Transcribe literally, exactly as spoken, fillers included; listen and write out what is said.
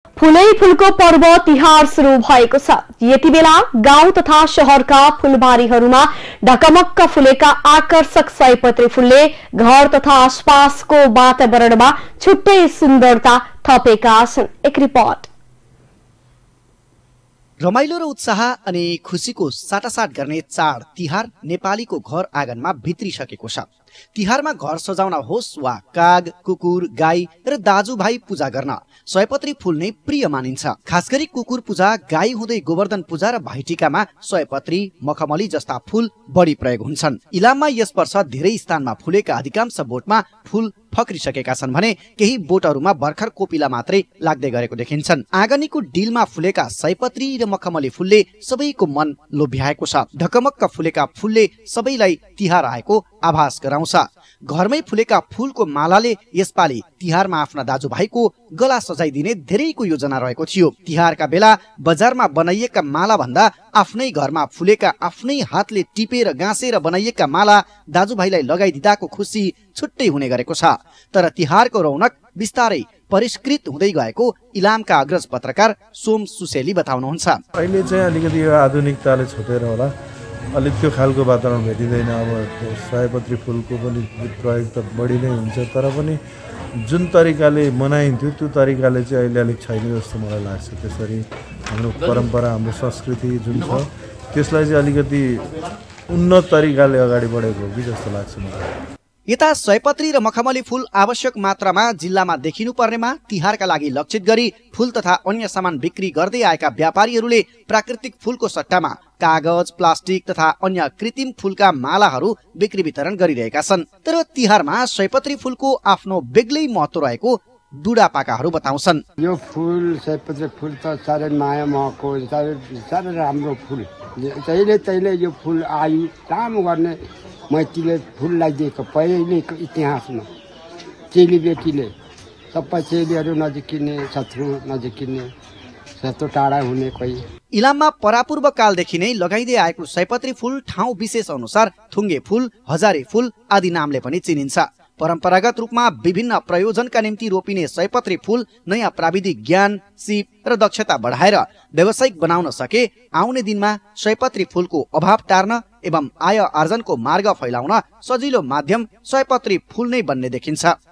फूलै फूलको पर्व तिहार सुरु भएको छ। यति बेला गाउँ तथा शहरका फूलबारीहरूमा ढकमक्क फुलेका आकर्षक सयपत्री फूलले घर तथा आसपासको वातावरणमा छुट्टै सुन्दरता थपेका छन्। एक रिपोर्ट। रमाइलो र उत्साह अनि खुशीको साटासाट गर्ने चाड तिहार नेपालीको घर आँगनमा भित्रिसकेको छ। तिहारमा घर सजाउन होस् वा काग, कुकुर, गाई र दाजुभाइ पूजा गर्न सयपत्री फूल नै प्रिय मानिन्छ। खास गरी कुकुर पूजा, गाई हुँदै गोवर्धन पूजा र भाइटिकामा सयपत्री, मखमली जस्ता फूल बढी प्रयोग हुन्छन्। इलाममा यस वर्ष धेरै स्थानमा फुलेका अधिकांश बोटमा फूल फक्रिसकेका छन् भने केही बोटहरूमा भर्खर कोपिला मात्रै लाग्दै गरेको देखिन्छन्। आँगनीको डिलमा फुलेका सयपत्री र मखमली फूलले सबैको मन लोभ्याएको छ। ढकमक्क फुलेका फूलले सबैलाई तिहार आएको आभास गराउँछ। घरमै फुलेका फूलको मालाले यसपालि तिहारमा आफ्ना दाजुभाइको गला सजाइदिने धेरैको योजना रहेको थियो। तिहारका बेला बजारमा बनाइएका माला भन्दा आफ्नै घरमा फुलेका आफ्नै हातले टिपेर गाँसेर बनाइएका माला दाजुभाइलाई लगाइदिँदाको खुसी छुट्टै हुने गरेको छ। तर तिहारको रौनक बिस्तारै परिष्कृत हुँदै गएको इलामका अग्रज पत्रकार सोम सुसेली बताउनुहुन्छ। अहिले चाहिँ अलिकति यो आधुनिकताले छोटेर होला अलिक त्यो खालको वातावरण भेटिँदैन। अब सयपत्री फुलको पनि प्रयोग त बढी नै हुन्छ, तर पनि जुन तरिकाले मनाइन्थ्यो त्यो तरिकाले चाहिँ अहिले अलिक छैन जस्तो मलाई लाग्छ। त्यसरी हाम्रो परम्परा, हाम्रो संस्कृति जुन छ त्यसलाई चाहिँ अलिकति उन्नत तरिकाले अगाडि बढेको हो कि जस्तो लाग्छ मलाई। यता सयपत्री र मखमली फूल आवश्यक मात्रामा जिल्लामा देखिनु पर्नेमा तिहारका लागि लक्षित गरी फूल तथा अन्य सामान बिक्री गर्दै आएका व्यापारीहरूले प्राकृतिक फूलको सट्टामा कागज, प्लास्टिक तथा अन्य कृत्रिम फूलका मालाहरू बिक्री वितरण गरिरहेका छन्। तर तिहारमा सयपत्री फूलको आफ्नो बेग्लै महत्त्व रहेको बुढापाकाहरू बताउँछन्। यो फूल सयपत्री फूल त साह्रै माया महको, साह्रै साह्रै राम्रो फूल। जहिले तहिले यो फूल आयु काम गर्ने मैतीले फूललाई दिएको पहिलेको इतिहासमा चेलीबेटीले सबै चेलीहरू नजिकिने, शत्रु नजिकिने, शत्रु टाढा हुने कोही। इलाममा परापूर्व कालदेखि नै लगाइदै आएको सयपत्री फूल ठाउँ विशेष अनुसार थुङ्गे फूल, हजारे फूल आदि नामले पनि चिनिन्छ। परम्परागत रूपमा विभिन्न प्रयोजनका निम्ति रोपिने सयपत्री फूल नयाँ प्राविधिक ज्ञान, सिप र दक्षता बढाएर व्यावसायिक बनाउन सके आउने दिनमा सयपत्री फूलको अभाव टार्न एवं आय आर्जनको मार्ग फैलाउन सजिलो माध्यम सयपत्री फूल नै बन्ने देखिन्छ।